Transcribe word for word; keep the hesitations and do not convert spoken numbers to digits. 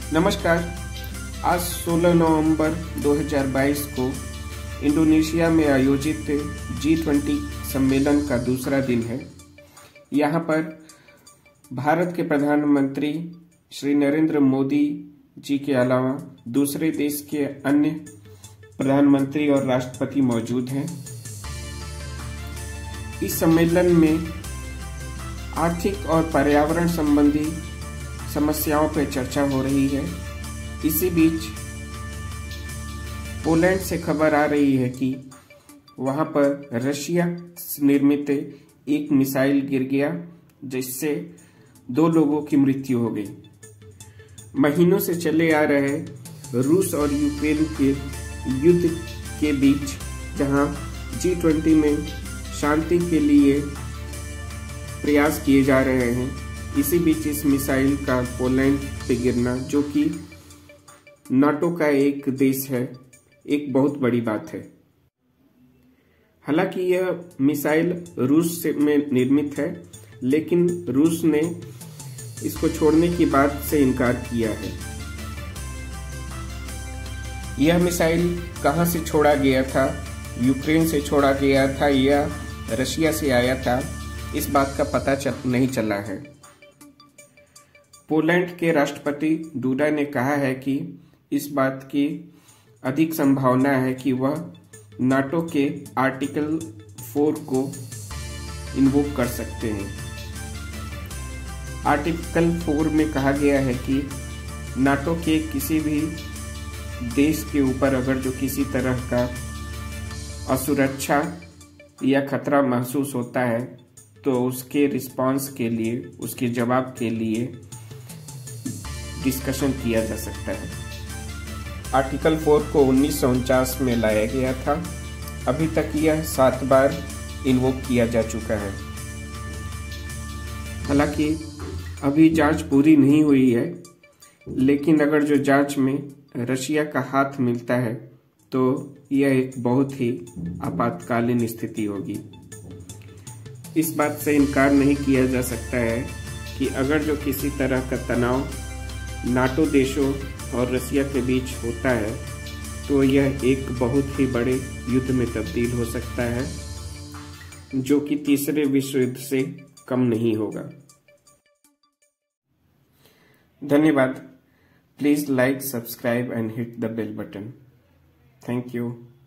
नमस्कार। आज सोलह नवंबर दो हज़ार बाईस को इंडोनेशिया में आयोजित जी ट्वेंटी सम्मेलन का दूसरा दिन है। यहाँ पर भारत के प्रधानमंत्री श्री नरेंद्र मोदी जी के अलावा दूसरे देश के अन्य प्रधानमंत्री और राष्ट्रपति मौजूद हैं। इस सम्मेलन में आर्थिक और पर्यावरण संबंधी समस्याओं पर चर्चा हो रही है। इसी बीच पोलैंड से खबर आ रही है कि वहां पर रशिया निर्मित एक मिसाइल गिर गया, जिससे दो लोगों की मृत्यु हो गई। महीनों से चले आ रहे रूस और यूक्रेन के युद्ध के बीच, जहां जी ट्वेंटी में शांति के लिए प्रयास किए जा रहे हैं, इसी बीच इस मिसाइल का पोलैंड पे गिरना, जो कि नाटो का एक देश है, एक बहुत बड़ी बात है। हालांकि यह मिसाइल रूस से में निर्मित है, लेकिन रूस ने इसको छोड़ने की बात से इनकार किया है। यह मिसाइल कहां से छोड़ा गया था, यूक्रेन से छोड़ा गया था या रशिया से आया था, इस बात का पता चल, नहीं चला है। पोलैंड के राष्ट्रपति डूडा ने कहा है कि इस बात की अधिक संभावना है कि वह नाटो के आर्टिकल फोर को इन्वोक कर सकते हैं। आर्टिकल फोर में कहा गया है कि नाटो के किसी भी देश के ऊपर अगर जो किसी तरह का असुरक्षा या खतरा महसूस होता है, तो उसके रिस्पांस के लिए, उसके जवाब के लिए डिस्कशन किया जा सकता है। आर्टिकल फोर को उन्नीस सौ उनचास में लाया गया था। अभी तक यह सात बार इन्वोक किया जा चुका है। हालांकि अभी जांच पूरी नहीं हुई है, लेकिन अगर जो जांच में रशिया का हाथ मिलता है, तो यह एक बहुत ही आपातकालीन स्थिति होगी। इस बात से इनकार नहीं किया जा सकता है कि अगर जो किसी तरह का तनाव नाटो देशों और रशिया के बीच होता है, तो यह एक बहुत ही बड़े युद्ध में तब्दील हो सकता है, जो कि तीसरे विश्व युद्ध से कम नहीं होगा। धन्यवाद। Please like, subscribe and hit the bell button. Thank you.